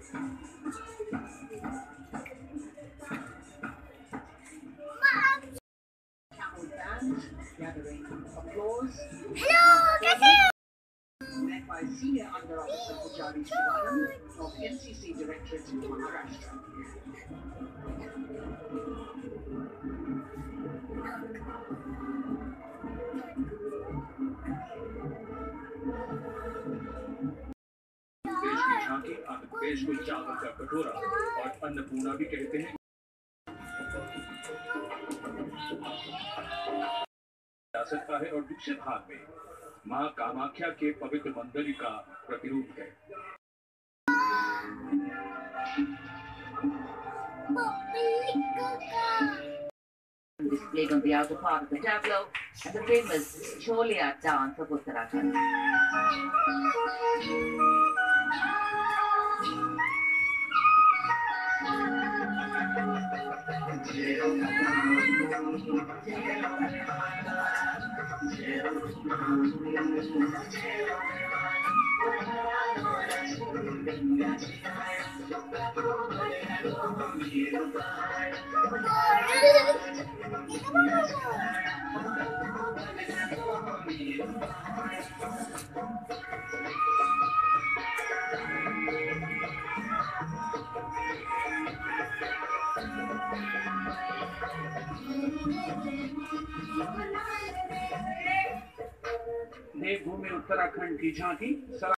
Gathering applause. Hello, कैसे हो? Led by Senior Under Officer Pujari Shivanam of NCC Directorate Maharashtra. देश की झांकी देश को चावल का कटोरा और अन्नपूर्णा भी कहते हैं। सकता है और दूसरे भाग में मां कामाख्या के पवित्र मंदिर का प्रतिरूप है। Displayed on the outer part of the tableau and the famous Cholia dance of Uttarakhand. देवभूमि उत्तराखंड की झांकी।